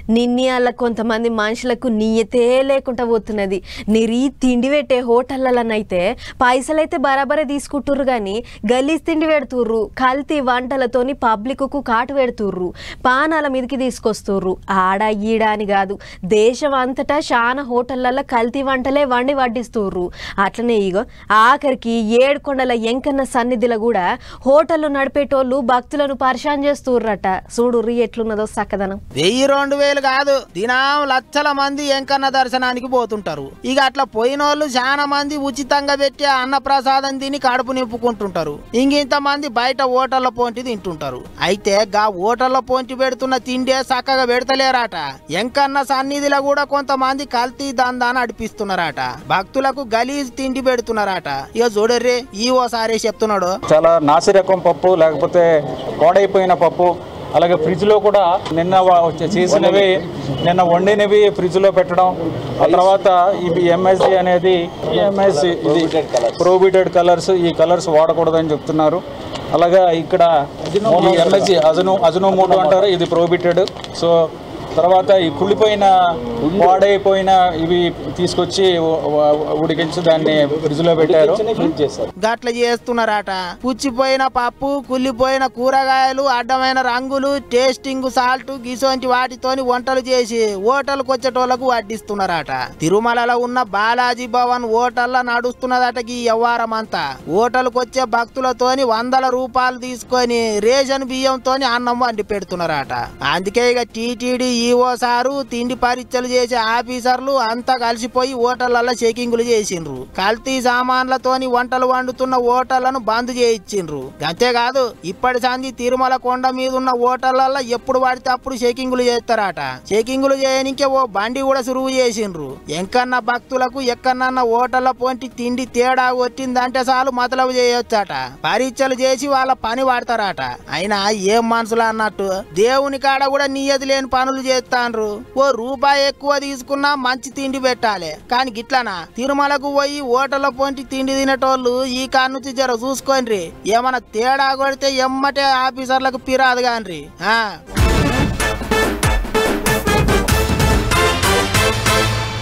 నిన్నయాల కొంతమంది మనుషులకు నియతే లేకుండా పోతున్నది. నిరీ తిండి పెట్టే హోటళ్ళనైతే పైసలైతే బరాబరే తీసుకుంటుర్రు కానీ గలీజ్ తిండి పెడుతుర్రు. కల్తీ వంటలతోని పబ్లిక్కు కాటు పెడుతుర్రు. పానాల మీదకి తీసుకొస్తుర్రు. ఆడ ఈడ అని కాదు, దేశం అంతటా చాలా హోటళ్ళల్లో కల్తీ వంటలే వండి వడ్డిస్తుర్రు. అట్లనే ఇగో ఆఖరికి ఏడుకొండల ఎంకన్న సన్నిధిలో కూడా హోటళ్ళు నడిపేటోళ్ళు భక్తులను పరిశాన్ చేస్తుర్రట. చూడుర్రి ఎట్లున్నదో సక్కదనం. 1000-2000 కాదు, దినం లక్షల మంది ఎంకన్న దర్శనానికి పోతుంటారు. ఇక అట్లా పోయినోళ్ళు చాలా మంది ఉచితంగా పెట్టి అన్న ప్రసాదం తిని కడుపు నింపుకుంటుంటారు. ఇంత మంది బయట హోటళ్ల పోంటి తింటుంటారు. అయితే గా హోటళ్ల పోంటి పెడుతున్న తిండే చక్కగా పెడతలేరాట. ఎంకన్న సన్నిధిలో కూడా కొంతమంది కల్తీ దందా నడిపిస్తున్నారట. భక్తులకు గలీజ్ తిండి పెడుతున్నారట. ఇక చూడర్రే ఈ ఓసారి చెప్తున్నాడు. చాలా నాసిరకం పప్పు, లేకపోతే పాడైపోయిన పప్పు, అలాగే ఫ్రిడ్జ్లో కూడా నిన్న చేసినవి నిన్న వండినవి ఫ్రిడ్జ్లో పెట్టడం. ఆ తర్వాత ఇవి ఎంఎస్జి అనేది ఇది ప్రోబిటెడ్ కలర్స్, ఈ కలర్స్ వాడకూడదని చెప్తున్నారు. అలాగా ఇక్కడ ఈ ఎంఎస్జి అజనోమోటో అంటారు, ఇది ప్రోబిటెడ్. సో తర్వాత ఈ కుళ్ళిపోయిన పాడైపోయిన ఇవి తీసుకొచ్చి ఉడికించి దాన్ని ఫ్రిడ్జ్ లో పెట్టారు. గట్ల చేస్తున్నారట. పుచ్చిపోయిన పప్పు, కుళ్ళిపోయిన కూరగాయలు, అడ్డమైన రంగులు, టేస్టింగ్ సాల్ట్ గిసోంటి వాటితోని వంటలు చేసి హోటల్కి వచ్చేటోళ్లకు వడ్డిస్తున్నారట. తిరుమలలో ఉన్న బాలాజీ భవన్ హోటల్లో నడుస్తున్నదట ఈ వ్యవహారం అంతా. హోటల్కి వచ్చే భక్తులతోని 100 రూపాయలు తీసుకొని రేషన్ బియ్యంతోని అన్నం వండి పెడుతున్నారట. అందుకే ఇక టీటీడీ ఈఓ సారు, తిండి పరీక్షలు చేసే ఆఫీసర్లు అంతా కలిసిపోయి హోటళ్లలో చెకింగులు చేసిండ్రు. కల్తీ సామాన్లతోని వంటలు వండుతున్న హోటళ్లను బంద్ చేయించిండ్రు. అంతేకాదు ఇప్పటి సంది తిరుమల కొండ మీద ఉన్న హోటళ్లలో ఎప్పుడు పడితే అప్పుడు చెకింగులు చేస్తారట. చెకింగులు చేయనికే ఓ బండి కూడా సురువు చేసిండ్రు. ఎంకన్నా భక్తులకు ఎక్కడన్నా హోటళ్ల పోంటి తిండి తేడా వచ్చిందంటే చాలు మతలబు చేయొచ్చట. పరీక్షలు చేసి వాళ్ళ పని వాడతారట. అయినా ఏం మనసులు అన్నట్టు దేవుని కాడ కూడా నియతి లేని పనులు చేస్తాండ్రు. ఓ రూపాయి ఎక్కువ తీసుకున్నా మంచి తిండి పెట్టాలి. కానీ గిట్లనా తిరుమలకు పోయి హోటల్లో పోంటి తిండి తినేటోళ్ళు ఈ కాడ నుంచి జర చూసుకోండి. ఏమన్నా తేడా కొడితే ఎమ్మటే ఆఫీసర్లకు పిరాదు కాన్రి.